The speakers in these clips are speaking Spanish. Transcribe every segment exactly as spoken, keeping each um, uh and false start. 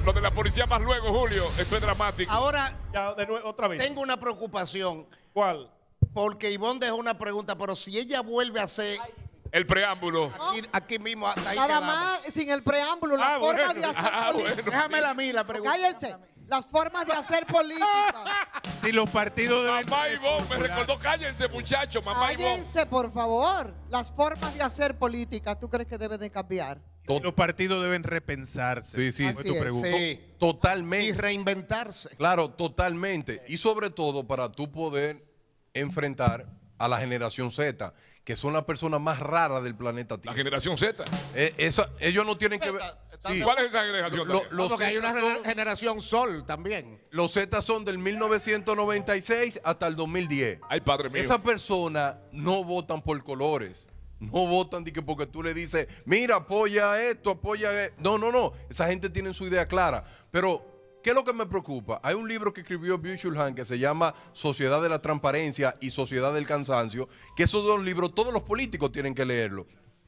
Lo de la policía más luego, Julio, esto es dramático. Ahora, Ya, de nuevo, otra vez. tengo una preocupación. ¿Cuál? Porque Ivonne dejó una pregunta, pero si ella vuelve a hacer El preámbulo. aquí, aquí mismo, hasta ahí Nada quedamos. más, sin el preámbulo, la Ah, forma bueno. de hacer Ah, política. bueno. Déjamela a mí la pregunta. Cállense. Las formas de hacer política. Si los partidos deben... Mamá Ivonne me recordó, cállense, muchachos, mamá Ivonne. Cállense, por favor. Las formas de hacer política, ¿tú crees que deben de cambiar? Si los partidos deben repensarse. Sí, sí. Fue tu Así es, pregunta. Sí. Y Totalmente. reinventarse. Claro, totalmente. Y sobre todo para tú poder enfrentar a la generación Z, que son las personas más raras del planeta La Tierra. generación Z. Eh, esa- ellos no tienen que ver... Sí. ¿Cuál es esa generación? Lo- también? los Porque hay una Zetas gener- son- generación sol también. Los Z son del mil novecientos noventa y seis hasta el dos mil diez. Ay, padre mío. Esas personas no votan por colores. No votan de que porque tú le dices, mira, apoya esto, apoya esto. No, no, no. Esa gente tiene su idea clara. Pero, ¿qué es lo que me preocupa? Hay un libro que escribió Byung-Chul Han que se llama Sociedad de la Transparencia y Sociedad del Cansancio, que esos dos libros todos los políticos tienen que leerlo.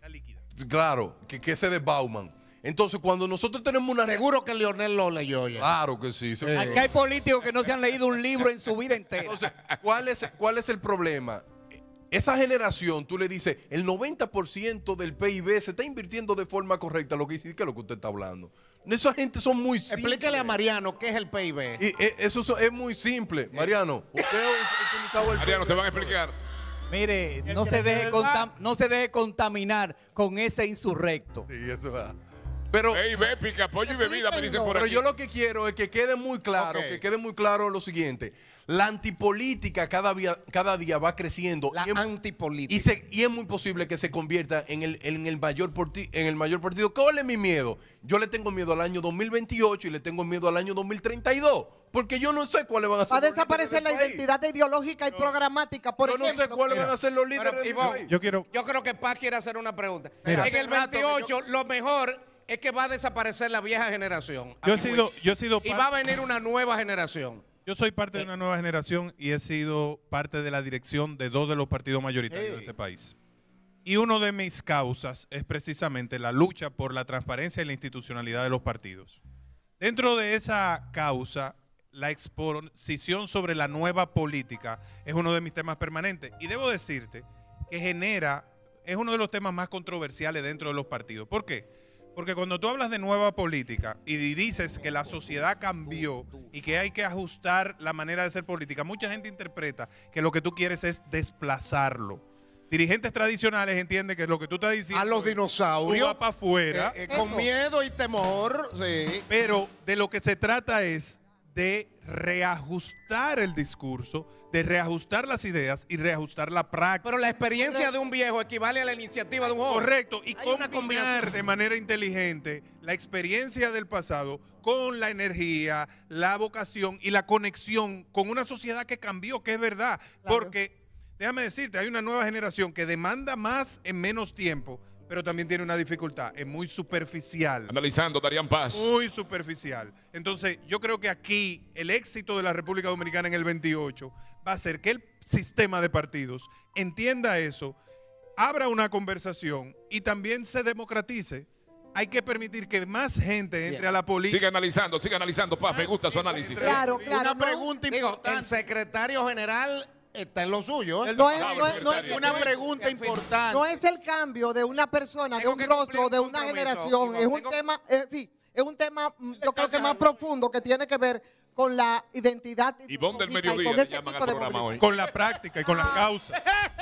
Claro, que, que ese de Bauman. Entonces, cuando nosotros tenemos una... Seguro que Leonel lo leyó ya. Claro que sí. seguro. Aquí hay políticos que no se han leído un libro en su vida entera. Entonces, ¿cuál es, ¿cuál es el problema? Esa generación, tú le dices, el noventa por ciento del P I B se está invirtiendo de forma correcta. Lo que dice, ¿qué es lo que usted está hablando? Esa gente son muy simples. Explíquele a Mariano qué es el P I B. Y, eh, eso so- es muy simple. Mariano, usted ha utilizado el Mariano, te van a explicar. Mire, el no que se, le deje quede contam- no se deje contaminar con ese insurrecto. Sí, eso va. Pero, Ey, ve, pica, pollo y bebida, me dicen por pero aquí. yo lo que quiero es que quede muy claro, Ok. que quede muy claro lo siguiente. La antipolítica cada día, cada día va creciendo. La y es- antipolítica. Y, se- y es muy posible que se convierta en el, en el mayor porti- en el mayor partido. ¿Cuál es mi miedo? Yo le tengo miedo al año dos mil veintiocho y le tengo miedo al año dos mil treinta y dos. Porque yo no sé cuáles van a ser Va a los líderes desaparecer del la país. identidad ideológica y programática. Por Yo no ejemplo, sé cuáles van a ser los líderes Pero, del Ivonne, país. Yo quiero... Yo creo que Paz quiere hacer una pregunta. Mira. En el veintiocho, lo mejor es que va a desaparecer la vieja generación. Yo he sido, yo he sido Y par- va a venir una nueva generación. Yo soy parte de una nueva generación y he sido parte de la dirección de dos de los partidos mayoritarios de este país. Y una de mis causas es precisamente la lucha por la transparencia y la institucionalidad de los partidos. Dentro de esa causa, la exposición sobre la nueva política es uno de mis temas permanentes. Y debo decirte que genera, es uno de los temas más controversiales dentro de los partidos. ¿Por qué? Porque cuando tú hablas de nueva política y dices que la sociedad cambió y que hay que ajustar la manera de hacer política, mucha gente interpreta que lo que tú quieres es desplazarlo. Dirigentes tradicionales entienden que lo que tú estás diciendo A los es, tú dinosaurios. vas para afuera, eh, eh, con miedo y temor. Sí. pero de lo que se trata es de reajustar el discurso, de reajustar las ideas y reajustar la práctica. Pero la experiencia de un viejo equivale a la iniciativa de un joven. Correcto, y Hay una combinar combinación. de manera inteligente la experiencia del pasado con la energía, la vocación y la conexión con una sociedad que cambió, que es verdad. Claro. Porque, déjame decirte, hay una nueva generación que demanda más en menos tiempo, pero también tiene una dificultad, es muy superficial. Analizando, Darían Paz. Muy superficial. Entonces, yo creo que aquí el éxito de la República Dominicana en el veintiocho va a ser que el sistema de partidos entienda eso, abra una conversación y también se democratice. Hay que permitir que más gente entre Bien. a la política. Sigue analizando, sigue analizando, Paz. Me gusta su análisis. claro, claro. Una no- pregunta importante. El secretario general está en lo suyo. ¿eh? No es, Pablo, no es- no es- secretario. Una no es- pregunta importante. no es el cambio de una persona, de Tengo un que rostro, cumplir de un una compromiso, generación. Ivonne, Es un tengo- tema, eh, sí, es un tema, mm, yo creo que más profundo, que tiene que ver con la identidad. Ivonne del ideológica y mediodía con le ese llaman tipo al de programa hoy. movimiento. Con la práctica y con las causas.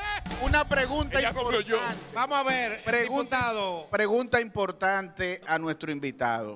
Una pregunta Ella no veo yo. importante. Vamos a ver, Pregunta, diputado. pregunta importante a nuestro invitado.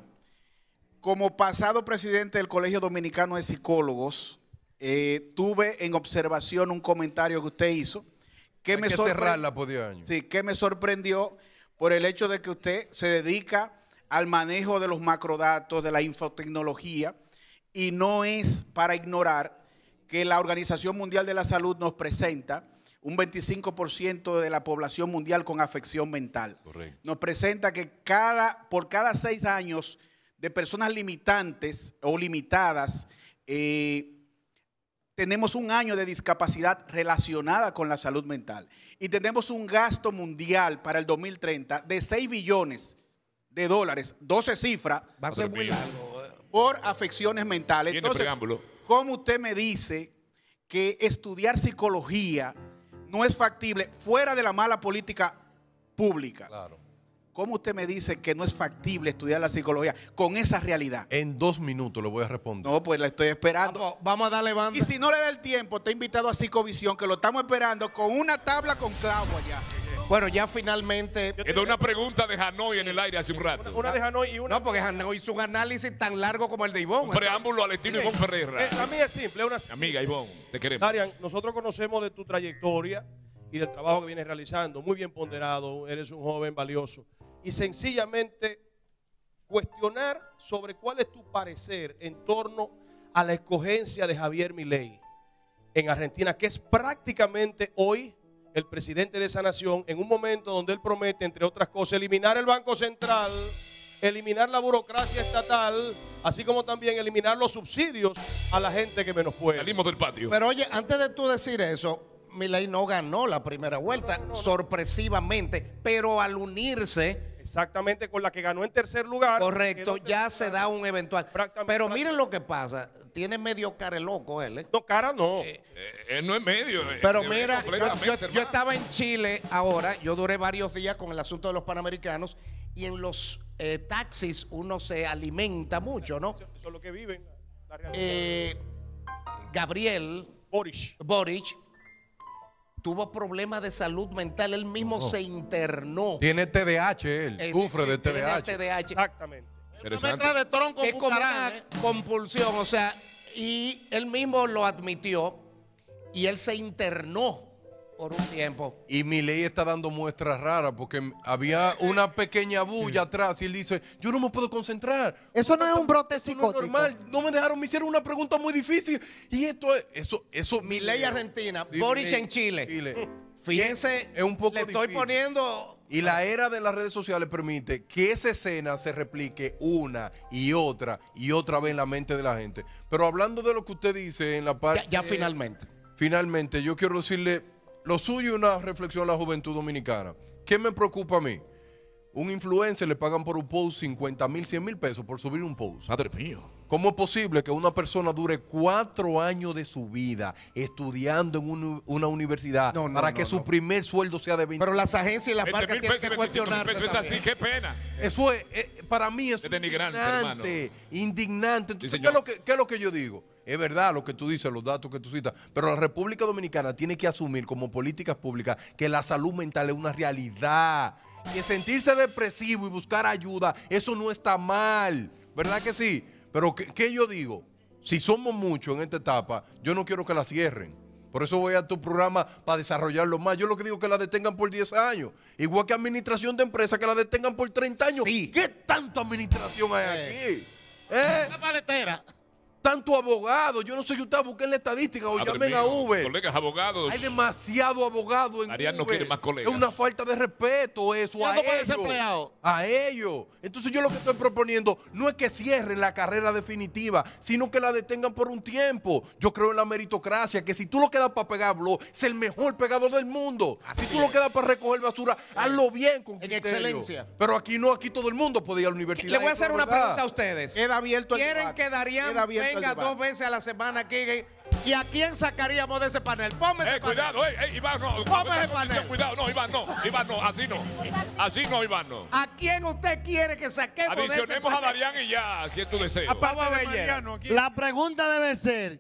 Como pasado presidente del Colegio Dominicano de Psicólogos, eh, tuve en observación un comentario que usted hizo que Hay me que sorpre- cerrarla por diez años. Sí, que me sorprendió por el hecho de que usted se dedica al manejo de los macrodatos, de la infotecnología, y no es para ignorar que la Organización Mundial de la Salud nos presenta un veinticinco por ciento de la población mundial con afección mental. Correcto. Nos presenta que cada, por cada seis años de personas limitantes o limitadas, eh, tenemos un año de discapacidad relacionada con la salud mental. Y tenemos un gasto mundial para el dos mil treinta de seis billones de dólares, doce cifras. Va a ser muy largo. eh. por afecciones mentales. Tiene Entonces, preámbulo. ¿cómo usted me dice que estudiar psicología no es factible fuera de la mala política pública? Claro. ¿Cómo usted me dice que no es factible estudiar la psicología con esa realidad? En dos minutos le voy a responder. No, pues la estoy esperando. Vamos, vamos a darle banda. Y si no le da el tiempo, está invitado a Psicovisión, que lo estamos esperando con una tabla con clavo allá. Bueno, ya finalmente. Quedó una pregunta de Hanoi en el aire hace un rato. Una de Hanoi y una... No, porque Hanoi hizo un análisis tan largo como el de Ivonne. Un preámbulo al estilo Ivonne Ferreira. Eh, a mí es simple. Una... Amiga Ivonne, te queremos. Darian, nosotros conocemos de tu trayectoria y del trabajo que vienes realizando. Muy bien ponderado, eres un joven valioso. Y sencillamente cuestionar sobre cuál es tu parecer en torno a la escogencia de Javier Milei en Argentina, que es prácticamente hoy el presidente de esa nación, en un momento donde él promete, entre otras cosas, eliminar el Banco Central, eliminar la burocracia estatal, así como también eliminar los subsidios a la gente que menos puede. Salimos del patio. Pero oye, antes de tú decir eso, Milei no ganó la primera vuelta, No, no, no, no. sorpresivamente, pero al unirse, Exactamente, con la que ganó en tercer lugar. correcto, quedó ya tercer se da un eventual. Prácticamente- Pero miren lo que pasa, tiene medio care loco él, ¿eh? No, cara no. Eh, él no es medio. eh, Pero eh, mira, yo, completamente, yo- hermano. yo estaba en Chile ahora, yo duré varios días con el asunto de los panamericanos y en los eh, taxis uno se alimenta mucho, ¿no? Eso, eso es lo que viven. La realidad. Eh, Gabriel Boric. Boric tuvo problemas de salud mental, él mismo se internó. Tiene T D A H él, Eh, sufre de tiene T D A H. T D A H. Exactamente. Interesante. Que es como una compulsión, o sea, y él mismo lo admitió y él se internó por un tiempo. Y Milei está dando muestras raras porque había una pequeña bulla atrás y él dice, yo no me puedo concentrar. Eso no es un brote Eso no es psicótico. normal, no me dejaron, me hicieron una pregunta muy difícil. Y esto es, eso, eso. Milei Argentina, Sí, Boric Milei, en Chile. Chile. Fíjense, Es un poco le estoy difícil. poniendo. Y la era de las redes sociales permite que esa escena se replique una y otra y otra vez en la mente de la gente. Pero hablando de lo que usted dice en la parte... Ya, ya finalmente. Finalmente, yo quiero decirle lo suyo y una reflexión a la juventud dominicana. ¿Qué me preocupa a mí? Un influencer le pagan por un post cincuenta mil, cien mil pesos por subir un post. Madre mío. ¿Cómo es posible que una persona dure cuatro años de su vida estudiando en un- una universidad No, no, para no, que su no. primer sueldo sea de veinte? Pero las agencias y las veinte marcas mil tienen pesos que y veinticinco mil cuestionarse pesos es así, también. qué pena. Eso es, eh, para mí es Es denigrante, indignante, indignante. Entonces, Sí, ¿qué, es señor. lo que, qué es lo que yo digo? Es verdad lo que tú dices, los datos que tú citas, pero la República Dominicana tiene que asumir como políticas públicas que la salud mental es una realidad. Que sentirse depresivo y buscar ayuda, eso no está mal, ¿verdad que sí? Pero ¿qué, qué yo digo? Si somos muchos en esta etapa, yo no quiero que la cierren. Por eso voy a tu programa para desarrollarlo más. Yo lo que digo es que la detengan por diez años. Igual que administración de empresas, que la detengan por treinta años. Sí. ¿Qué tanta administración hay aquí? ¿Eh? La paletera. Tanto abogado. Yo no sé si usted busquen la estadística o Madre llamen mío. a Uber. Colegas abogados. Hay demasiado abogado en Ariel no Uber. quiere más colegas. Es una falta de respeto eso a ellos. A ellos. Entonces yo lo que estoy proponiendo no es que cierren la carrera definitiva, sino que la detengan por un tiempo. Yo creo en la meritocracia, que si tú lo quedas para pegar blog, es el mejor pegador del mundo. si tú lo quedas para recoger basura, hazlo bien con En criterio. excelencia. Pero aquí no, aquí todo el mundo puede ir a la universidad. Le voy a Eso hacer es una verdad. pregunta a ustedes. Queda abierto el ¿Quieren debate. que Darían Queda abierto el venga debate. dos veces a la semana aquí? ¿Y a quién sacaríamos de ese panel? Ponme ese Eh, panel. cuidado, eh, eh, Iván, no. Ponme ese Esa panel. condición, Cuidado, no, Iván, no. Iván, no, así no. Así no, Iván, no. ¿A quién usted quiere que saquemos de ese Adicionemos a panel? Darian y ya, si es tu deseo. Vamos a ver, Yera. La pregunta debe ser,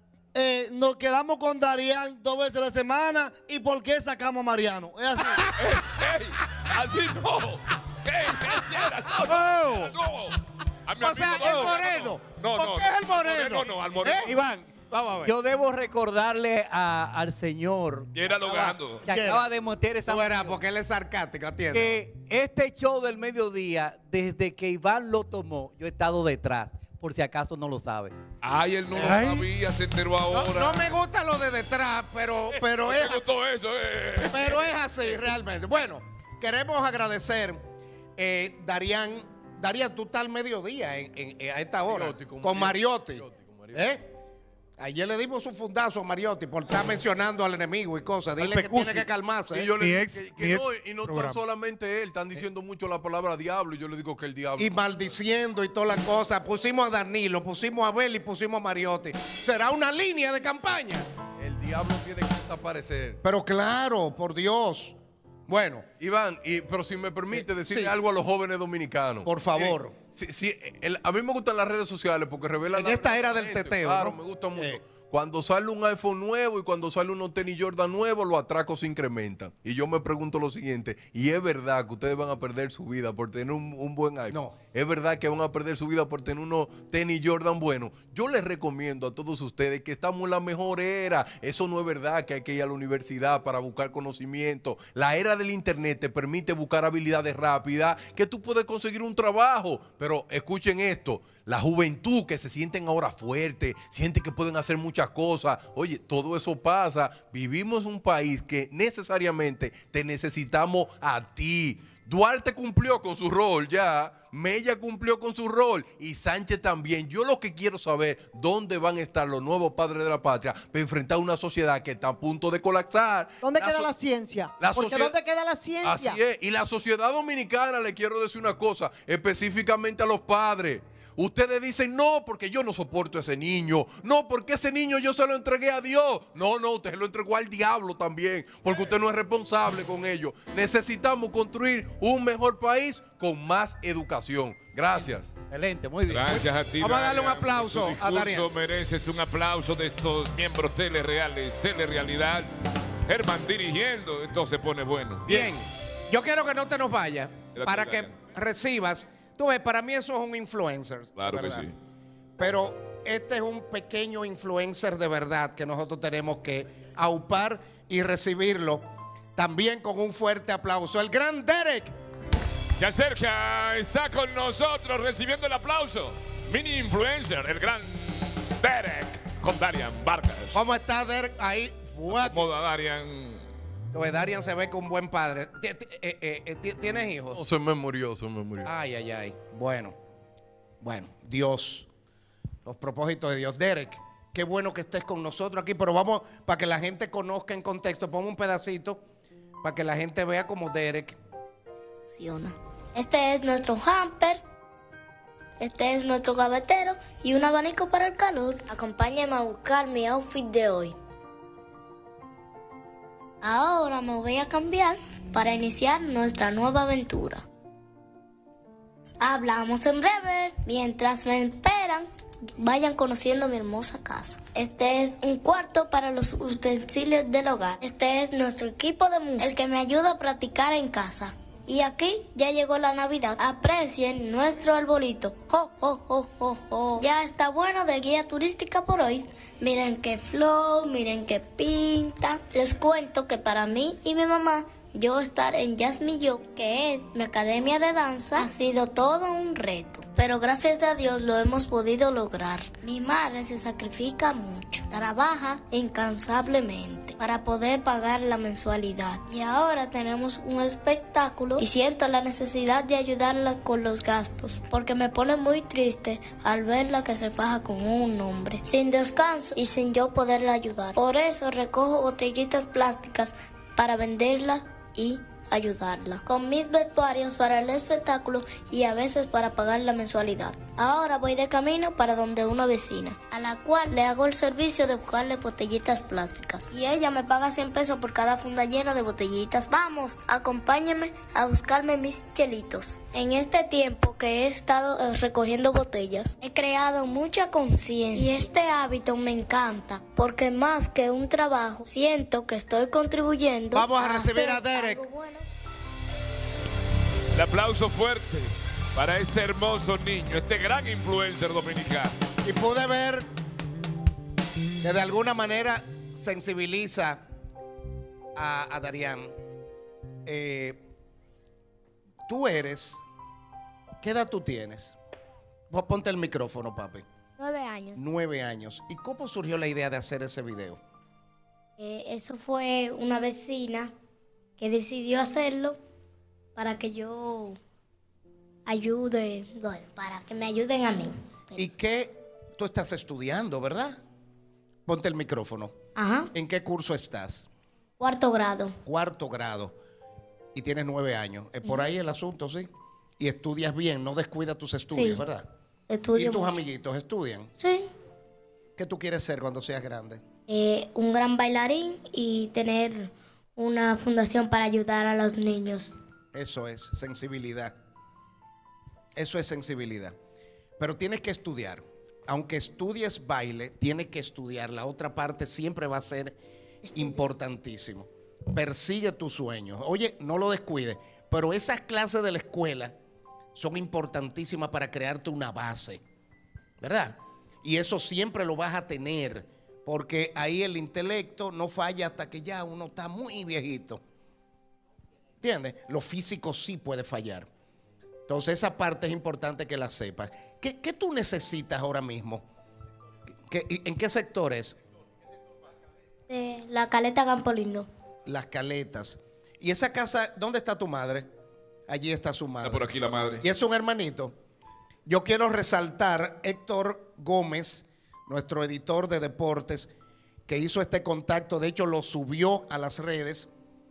eh, nos quedamos con Darían dos veces a la semana y ¿por qué sacamos a Mariano? Es así. Ey, así no. Ey, ey, Yera, no, no, no. A mi O sea, amigo, el no, no, moreno. No, ¿Por no, qué es el moreno? No, no, al moreno. ¿Eh? Iván, Vamos a ver. yo debo recordarle a- al señor Ya era que acaba- logando. que Ya acaba era. de meter esa Tú verás, moción, porque él es sarcástico, atiende. que este show del mediodía, desde que Iván lo tomó, yo he estado detrás, por si acaso no lo sabe. Ay, él no lo Ay. sabía, se enteró No, ahora. no me gusta lo de detrás, pero, pero, Me es, gustó eso, eh. pero es así realmente. Bueno, queremos agradecer, eh, Darían, Darían, tú estás al mediodía en- en- en- a esta hora, Mariotti, con, con Mariotti. Mariotti, con Mariotti. ¿Eh? Ayer le dimos un fundazo a Mariotti por estar mencionando al enemigo y cosas. Dile que tiene que calmarse. Y, yo le Mi digo ex- que, que mi no, ex y no tan programa. solamente él, están diciendo mucho la palabra diablo y yo le digo que el diablo. Y maldiciendo y todas las cosas. Pusimos a Danilo, pusimos a Abel y pusimos a Mariotti. ¿Será una línea de campaña? El diablo tiene que desaparecer. Pero claro, por Dios. Bueno, Iván, y, pero si me permite decirle sí. algo a los jóvenes dominicanos. Por favor. Eh, si- si, el- a mí me gustan las redes sociales porque revelan... En la- esta era la del gente. teteo, Claro, ¿no? me gusta mucho. Eh. Cuando sale un iPhone nuevo y cuando sale unos tenis Jordan nuevos, los atracos se incrementan. Y yo me pregunto lo siguiente, ¿y es verdad que ustedes van a perder su vida por tener un, un buen iPhone? No. ¿Es verdad que van a perder su vida por tener unos tenis Jordan buenos? Yo les recomiendo a todos ustedes que estamos en la mejor era. Eso no es verdad que hay que ir a la universidad para buscar conocimiento. La era del internet te permite buscar habilidades rápidas que tú puedes conseguir un trabajo. Pero escuchen esto, la juventud que se sienten ahora fuertes, sienten que pueden hacer muchas cosas. Oye, todo eso pasa. Vivimos en un país que necesariamente te necesitamos a ti. Duarte cumplió con su rol ya, Mella cumplió con su rol y Sánchez también. Yo lo que quiero saber, ¿dónde van a estar los nuevos padres de la patria para enfrentar una sociedad que está a punto de colapsar? ¿Dónde La queda so- la ciencia? la Porque sociedad- ¿dónde queda la ciencia? Así es, y la sociedad dominicana, le quiero decir una cosa, específicamente a los padres. Ustedes dicen, no, porque yo no soporto a ese niño. No, porque ese niño yo se lo entregué a Dios. No, no, usted se lo entregó al diablo también, porque usted no es responsable con ello. Necesitamos construir un mejor país con más educación. Gracias. Excelente, muy bien. Gracias a ti. Vamos a darle un Darian. aplauso Tu a discurso Darian. mereces un aplauso de estos miembros telereales, telerealidad. Germán dirigiendo, esto se pone bueno. Bien, yo quiero que no te nos vayas Gracias, para que Darian. recibas. Tú ves, para mí eso es un influencer. Claro de que verdad. sí. Pero este es un pequeño influencer de verdad que nosotros tenemos que aupar y recibirlo también con un fuerte aplauso. El gran Derek. Se acerca, está con nosotros recibiendo el aplauso. Mini influencer, el gran Derek con Darian Vargas. ¿Cómo está Derek? Ahí. Fuat. Moda Darian. Tú ves, Darian se ve con buen padre. Ti- ti- eh, eh, eh, ti- ¿Tienes hijos? No, se me murió, se me murió. Ay, ay, ay. Bueno, bueno, Dios, los propósitos de Dios. Derek, qué bueno que estés con nosotros aquí, pero vamos, para que la gente conozca en contexto, pon un pedacito para que la gente vea como Derek. Funciona. Este es nuestro hamper, este es nuestro gavetero y un abanico para el calor. Acompáñame a buscar mi outfit de hoy. Ahora me voy a cambiar para iniciar nuestra nueva aventura. Hablamos en breve. Mientras me esperan, vayan conociendo mi hermosa casa. Este es un cuarto para los utensilios del hogar. Este es nuestro equipo de música, el que me ayuda a practicar en casa. Y aquí ya llegó la Navidad. Aprecien nuestro arbolito. ¡Oh, oh, oh, oh, oh! Ya está bueno de guía turística por hoy. Miren qué flow, miren qué pinta. Les cuento que para mí y mi mamá, yo estar en Jazz Me Yo, que es mi academia de danza, ha sido todo un reto. Pero gracias a Dios lo hemos podido lograr. Mi madre se sacrifica mucho, trabaja incansablemente para poder pagar la mensualidad. Y ahora tenemos un espectáculo y siento la necesidad de ayudarla con los gastos, porque me pone muy triste al verla que se faja con un hombre, sin descanso y sin yo poderla ayudar. Por eso recojo botellitas plásticas para venderla y ayudarla, con mis vestuarios para el espectáculo y a veces para pagar la mensualidad. Ahora voy de camino para donde una vecina, a la cual le hago el servicio de buscarle botellitas plásticas, y ella me paga cien pesos por cada funda llena de botellitas. Vamos, acompáñenme a buscarme mis chelitos. En este tiempo que he estado eh, recogiendo botellas, he creado mucha conciencia y este hábito me encanta, porque más que un trabajo, siento que estoy contribuyendo. Vamos a recibir hacer a Derek. algo bueno. El aplauso fuerte para este hermoso niño, este gran influencer dominicano. Y pude ver que de alguna manera sensibiliza a, a Darian. Eh, tú eres, ¿qué edad tú tienes? Vos ponte el micrófono, papi. Nueve años. Nueve años. ¿Y cómo surgió la idea de hacer ese video? Eh, eso fue una vecina que decidió hacerlo para que yo ayude, bueno, para que me ayuden a mí. ¿Y qué tú estás estudiando, verdad? ponte el micrófono. Ajá. ¿En qué curso estás? Cuarto grado. Cuarto grado. Y tienes nueve años. Es por ahí el asunto, ¿sí? Y estudias bien, no descuidas tus estudios, Sí. ¿verdad? Estudio ¿Y tus mucho. amiguitos estudian? Sí. ¿Qué tú quieres ser cuando seas grande? Eh, un gran bailarín y tener una fundación para ayudar a los niños. Eso es sensibilidad. Eso es sensibilidad. Pero tienes que estudiar. Aunque estudies baile, tienes que estudiar. La otra parte siempre va a ser importantísimo. Persigue tus sueños. Oye, no lo descuides. Pero esas clases de la escuela son importantísimas para crearte una base, ¿verdad? Y eso siempre lo vas a tener, porque ahí el intelecto no falla hasta que ya uno está muy viejito. ¿Entiendes? Lo físico sí puede fallar. Entonces esa parte es importante que la sepas. ¿Qué, qué tú necesitas ahora mismo? ¿Qué, ¿En qué sector es? De la Caleta Campo Lindo. Las Caletas. ¿Y esa casa, dónde está tu madre? Allí está su madre. Está por aquí la madre. ¿Y es un hermanito? Yo quiero resaltar Héctor Gómez, nuestro editor de deportes, que hizo este contacto. De hecho, lo subió a las redes,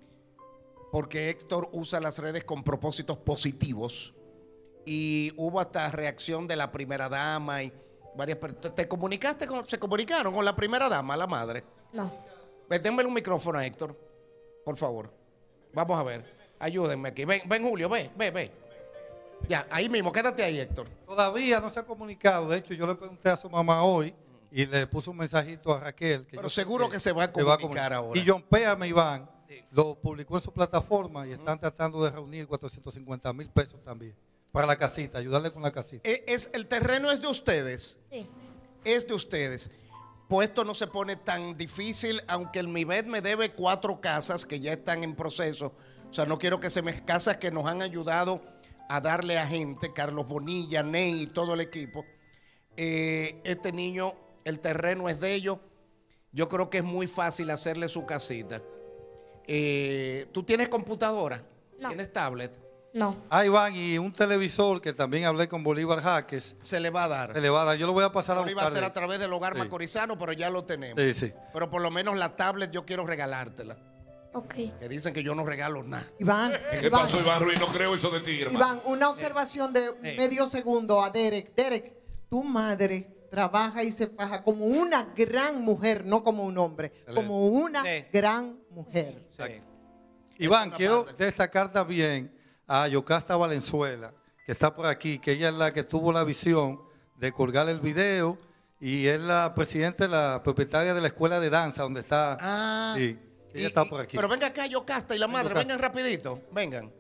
porque Héctor usa las redes con propósitos positivos. Y hubo hasta reacción de la primera dama y varias personas. ¿Te comunicaste con, se comunicaron con la primera dama, la madre? No. Ven, denme un micrófono a Héctor, por favor. Vamos a ver. Ayúdenme aquí. Ven, ven Julio, ve, ve, ve. Ya, ahí mismo, quédate ahí, Héctor. Todavía no se ha comunicado. De hecho, yo le pregunté a su mamá hoy y le puse un mensajito a Raquel. Que Pero yo seguro sé que se va a se comunicar ahora. Y John Péame Iván lo publicó en su plataforma y están tratando de reunir cuatrocientos cincuenta mil pesos también para la casita, ayudarle con la casita. Es, es- el terreno es de ustedes. Sí. Es de ustedes. Pues esto no se pone tan difícil, aunque el MIBET me debe cuatro casas que ya están en proceso. O sea, no quiero que se me casas que nos han ayudado a darle a gente, Carlos Bonilla, Ney y todo el equipo. Eh, este niño, el terreno es de ellos. Yo creo que es muy fácil hacerle su casita. Eh, ¿Tú tienes computadora? No. ¿Tienes tablet? No. Ah, Iván, y un televisor que también hablé con Bolívar Jaques. Se le va a dar. Se le va a dar. Yo lo voy a pasar a Ahora iba a buscar. ser a través del hogar Sí. macorizano, pero ya lo tenemos. Sí, sí. Pero por lo menos la tablet yo quiero regalártela. Ok. Que dicen que yo no regalo nada. Iván, ¿Qué Iván, pasó, Iván Ruiz? No creo eso de ti, hermano. Iván, una observación de Eh. medio segundo a Derek. Derek, tu madre trabaja y se faja como una gran mujer, no como un hombre, como una Sí. gran mujer. Sí. Iván, una quiero parte. destacar también a Yocasta Valenzuela, que está por aquí, que ella es la que tuvo la visión de colgar el video y es la presidenta, la propietaria de la escuela de danza donde está. Ah. Sí, ella Y- está y- por aquí. Pero venga acá, Yocasta y la madre, Yocasta. vengan rapidito, vengan.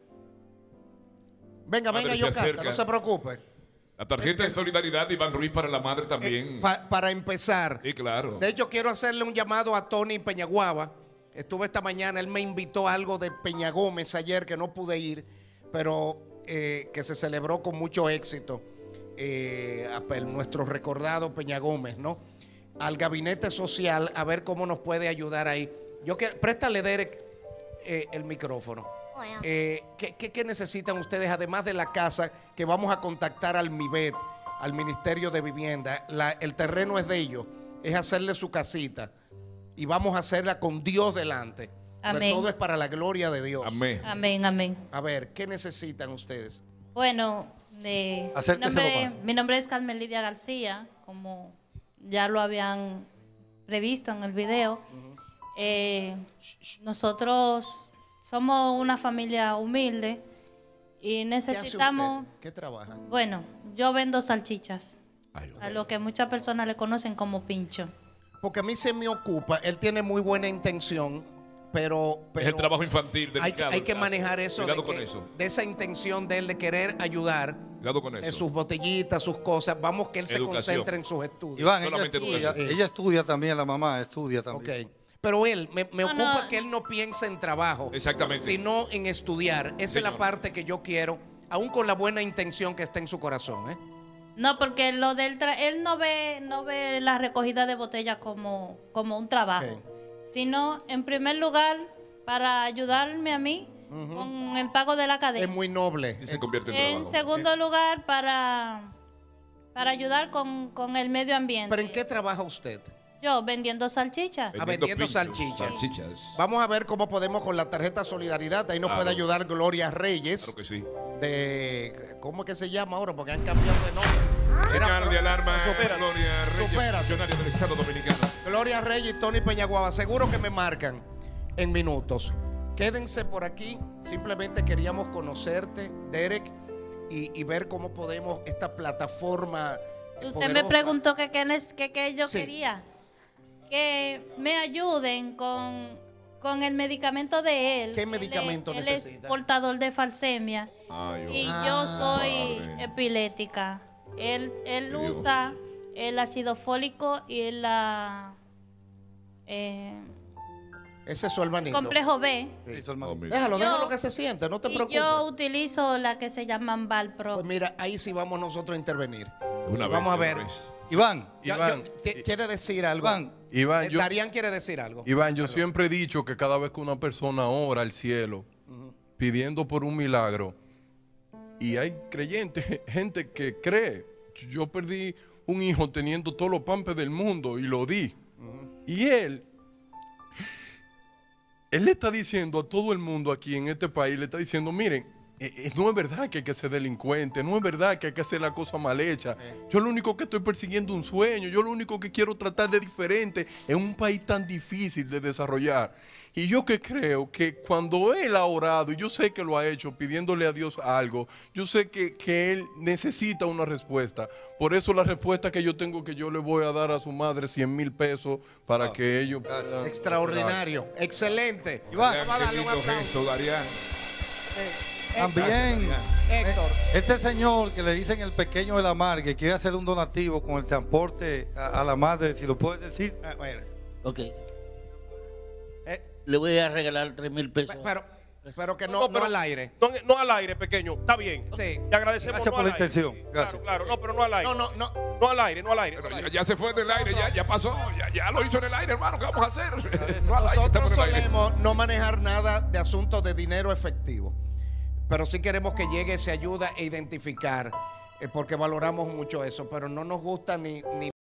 Venga, Madre venga, se Yocasta, acerca. no se preocupe. La tarjeta de solidaridad de Iván Ruiz para la madre Eh, también. pa- para empezar, Sí, claro. de hecho quiero hacerle un llamado a Tony Peñaguaba. Estuve esta mañana, él me invitó a algo de Peña Gómez ayer que no pude ir, pero eh, que se celebró con mucho éxito. Eh, a el- nuestro recordado Peña Gómez, ¿no? Al gabinete social, a ver cómo nos puede ayudar ahí. Yo quiero, préstale, Derek, eh, el micrófono. Bueno. Eh, ¿qué, qué, qué necesitan ustedes, además de la casa, que vamos a contactar al MIBET, al Ministerio de Vivienda? La- el terreno es de ellos, es hacerle su casita y vamos a hacerla con Dios delante. Pero Amén. todo es para la gloria de Dios. Amén. Amén, amén. A ver, ¿qué necesitan ustedes? Bueno, de, mi, Acérquese lo nombre, más. mi nombre es Carmen Lidia García, como ya lo habían previsto en el video. Eh, nosotros somos una familia humilde y ¿Qué hace necesitamos, usted? ¿Qué trabaja? bueno, yo vendo salchichas, Ay, a lo que muchas personas le conocen como pincho. Porque a mí se me ocupa, él tiene muy buena intención, pero... es pero el trabajo infantil hay, delicado. hay que el caso. manejar eso de, Cuidado con que- eso. de esa intención de él de querer ayudar. Cuidado con En eso. sus botellitas, sus cosas. Vamos que él se Educación. concentre en sus estudios. Iván, ella solamente estudia, educación. ella estudia también, la mamá estudia también. Ok. Pero él, me, me No, ocupa no. que él no piense en trabajo, Exactamente. sino en estudiar. Esa es la Señor. parte que yo quiero, aún con la buena intención que está en su corazón. ¿eh? No, porque lo del tra- él no ve no ve la recogida de botellas como, como un trabajo, Ok. sino en primer lugar para ayudarme a mí con el pago de la Es academia. muy noble. Y se Eh, convierte en En trabajo. segundo lugar para para ayudar con, con el medio ambiente. ¿Pero en qué trabaja usted? Yo vendiendo salchichas. Ah, vendiendo pinchos, salchichas. salchichas. Vamos a ver cómo podemos con la tarjeta Solidaridad. Ahí nos Claro. puede ayudar Gloria Reyes. Claro que sí. De, ¿cómo es que se llama ahora? Porque han cambiado de nombre. Señal de alarma. Supera, Gloria Reyes, supera. funcionaria del Estado Dominicano. Gloria Reyes y Tony Peñaguaba. Seguro que me marcan en minutos. Quédense por aquí. Simplemente queríamos conocerte, Derek, y, y ver cómo podemos esta plataforma. Usted poderosa. me preguntó que qué nes- que, que yo Sí. quería. Que me ayuden con, con el medicamento de él. ¿Qué Él es- medicamento él necesita? es portador de falsemia. Ay, Y oh. yo Ah, soy padre. epilética. Él, él Dios. usa el ácido fólico y la eh, Ese es su hermanito. complejo B. Sí. Oh, mi- Déjalo, Yo- déjalo que se siente, no te Y preocupes. yo utilizo la que se llama Valpro. Pues mira, ahí sí vamos nosotros a intervenir. Una vez, Vamos a una ver. vez. Iván, Ya- Iván, ya- ti- ¿Quiere decir algo? Iván, Iván, Eh, yo, Darían quiere decir algo. Iván, yo siempre he dicho que cada vez que una persona ora al cielo pidiendo por un milagro, y hay creyentes, gente que cree, yo perdí un hijo teniendo todos los pampes del mundo y lo di. Y él, él le está diciendo a todo el mundo aquí en este país, le está diciendo, miren, eh, eh, no es verdad que hay que ser delincuente, no es verdad que hay que hacer la cosa mal hecha. Yo lo único que estoy persiguiendo un sueño, yo lo único que quiero tratar de diferente en un país tan difícil de desarrollar. Y yo que creo que cuando él ha orado, y yo sé que lo ha hecho pidiéndole a Dios algo, yo sé que, que él necesita una respuesta. Por eso la respuesta que yo tengo que yo le voy a dar a su madre cien mil pesos para que ellos puedan Extraordinario, excelente. Iván, Vamos a Qué darle un lindo aplauso. gesto, Darían. también Héctor, este señor que le dicen el pequeño de la mar, que quiere hacer un donativo con el transporte a, a la madre, si lo puedes decir. ah, bueno, Ok. eh, Le voy a regalar tres mil pesos. pe- pero, pero que no, No, no, pero- al aire. No, no al aire, pequeño. Está bien. Sí. Te agradecemos. Gracias no por al la aire. intención. Sí, Gracias. Claro, claro. No, pero no al aire. No, no, no. No al aire, no al aire. no Pero al ya, aire. ya se fue del aire, ya, ya pasó, ya, ya lo hizo en el aire, hermano. ¿Qué vamos a hacer? No al aire, Nosotros estamos en el aire. solemos no manejar nada de asuntos de dinero efectivo, pero sí queremos que llegue esa ayuda e identificar, eh, porque valoramos mucho eso, pero no nos gusta ni, ni